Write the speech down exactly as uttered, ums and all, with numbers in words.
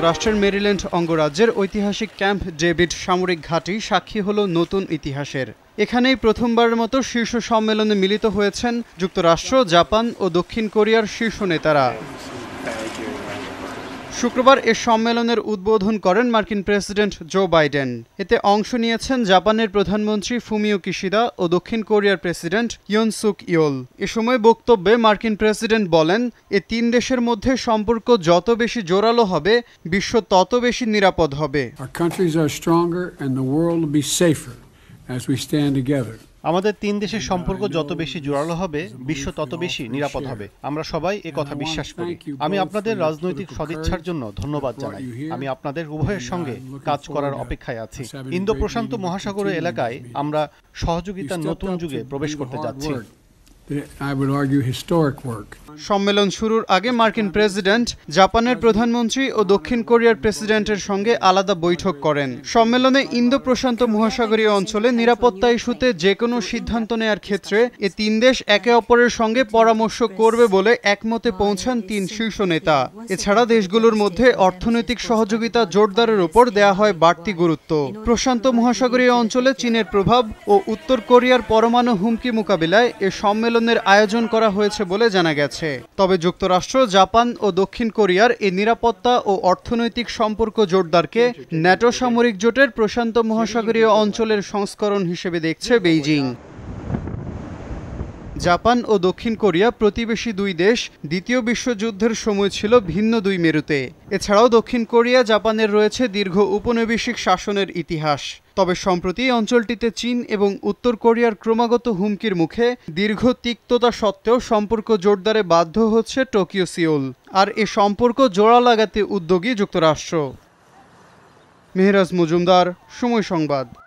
যুক্তরাষ্ট্রের মেরিল্যান্ড অঙ্গরাজ্যের ঐতিহাসিক ক্যাম্প ডেভিড সামরিক ঘাঁটি সাক্ষী হলো নতুন ইতিহাসের। এখানেই প্রথমবারের মতো শীর্ষ সম্মেলনে মিলিত হয়েছেন যুক্তরাষ্ট্র, জাপান ও দক্ষিণ কোরিয়ার শীর্ষ নেতারা। শুক্রবার এ সম্মেলনের উদ্বোধন করেন মার্কিন প্রেসিডেন্ট জো বাইডেন। এতে অংশ নিয়েছেন জাপানের প্রধানমন্ত্রী ফুমিও কিশিদা ও দক্ষিণ কোরিয়ার প্রেসিডেন্ট ইয়ন সুক ইয়োল। এ সময় বক্তব্যে মার্কিন প্রেসিডেন্ট বলেন, এ তিন দেশের মধ্যে সম্পর্ক যত বেশি জোরালো হবে, বিশ্ব তত বেশি নিরাপদ হবে। আমাদের তিন দেশের সম্পর্ক যত বেশি জোরালো হবে, বিশ্ব তত বেশি নিরাপদ হবে। আমরা সবাই এ কথা বিশ্বাস করি। আমি আপনাদের রাজনৈতিক সদিচ্ছার জন্য ধন্যবাদ জানাই। আমি আপনাদের উভয়ের সঙ্গে কাজ করার অপেক্ষায় আছি। ইন্দো প্রশান্ত মহাসাগরীয় এলাকায় আমরা সহযোগিতার নতুন যুগে প্রবেশ করতে যাচ্ছি। সম্মেলন শুরুর আগে মার্কিন প্রেসিডেন্ট জাপানের প্রধানমন্ত্রী ও দক্ষিণ কোরিয়ার প্রেসিডেন্টের সঙ্গে আলাদা বৈঠক করেন। সম্মেলনে ইন্দো প্রশান্ত মহাসাগরীয় অঞ্চলে নিরাপত্তা ইস্যুতে যে কোনো সিদ্ধান্ত নেয়ার ক্ষেত্রে এ তিন দেশ একে অপরের সঙ্গে পরামর্শ করবে বলে একমতে পৌঁছান তিন শীর্ষ নেতা। এছাড়া দেশগুলোর মধ্যে অর্থনৈতিক সহযোগিতা জোরদারের উপর দেয়া হয় বাড়তি গুরুত্ব। প্রশান্ত মহাসাগরীয় অঞ্চলে চীনের প্রভাব ও উত্তর কোরিয়ার পরমাণু হুমকি মোকাবিলায় এ সম্মেলনের আয়োজন করা হয়েছে বলে জানা গেছে। তবে যুক্তরাষ্ট্র, জাপান ও দক্ষিণ কোরিয়ার এই নিরাপত্তা ও অর্থনৈতিক সম্পর্ক জোরদারকে ন্যাটো সামরিক জোটের প্রশান্ত মহাসাগরীয় অঞ্চলের সংস্করণ হিসেবে দেখছে বেইজিং। জাপান ও দক্ষিণ কোরিয়া প্রতিবেশী দুই দেশ। দ্বিতীয় বিশ্বযুদ্ধের সময় ছিল ভিন্ন দুই মেরুতে। এছাড়াও দক্ষিণ কোরিয়া, জাপানের রয়েছে দীর্ঘ উপনিবেশিক শাসনের ইতিহাস। তবে সম্প্রতি অঞ্চলটিতে চীন এবং উত্তর কোরিয়ার ক্রমাগত হুমকির মুখে দীর্ঘ তিক্ততা সত্ত্বেও সম্পর্ক জোরদারে বাধ্য হচ্ছে টোকিও, সিওল। আর এ সম্পর্ক জোড়া লাগাতে উদ্যোগী যুক্তরাষ্ট্র। মেহরাজ মজুমদার, সময় সংবাদ।